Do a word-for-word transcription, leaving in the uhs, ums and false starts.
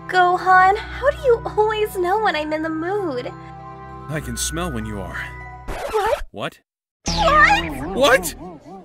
Gohan, how do you always know when I'm in the mood? I can smell when you are. What? What? What? What?